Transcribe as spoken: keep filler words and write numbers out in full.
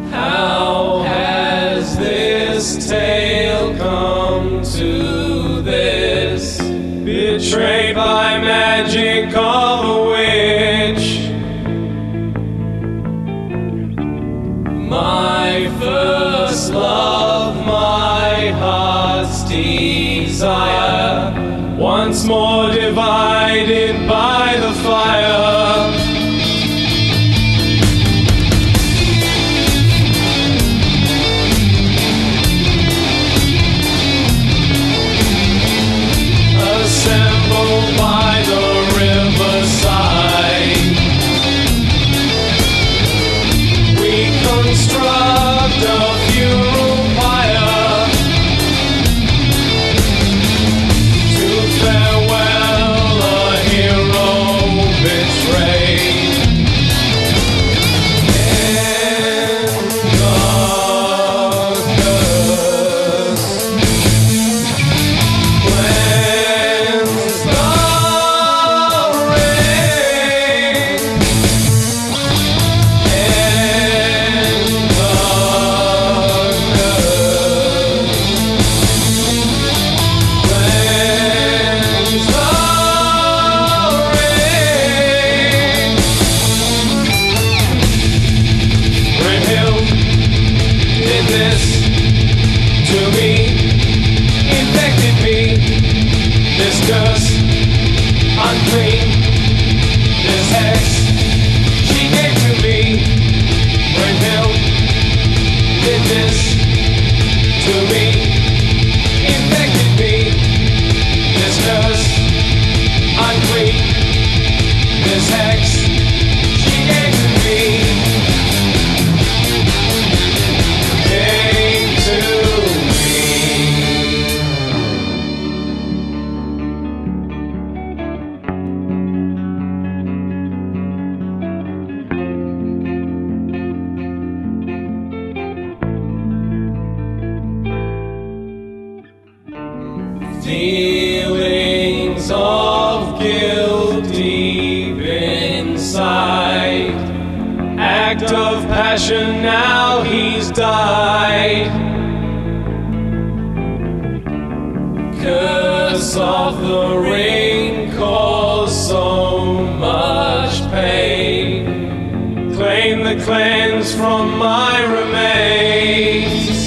How has this tale come to this? Betrayed by magic of a witch. My first love, my heart's desire, once more divided by the fire. Assembled by the riverside, we construct a funeral pyre to farewell a hero betrayed. And the curse cleanse the ring, and the curse cleanse the ring. Brynhild did this to me, infected me. This curse, unclean, this hex she gave to me. Brynhild did this to me, infected me. This curse, unclean, this hex she gave to me. Gave to me. Feelings of guilt deep inside, act of passion, now he's died. Curse of the ring caused so much pain. Claim the cleanse from my remains.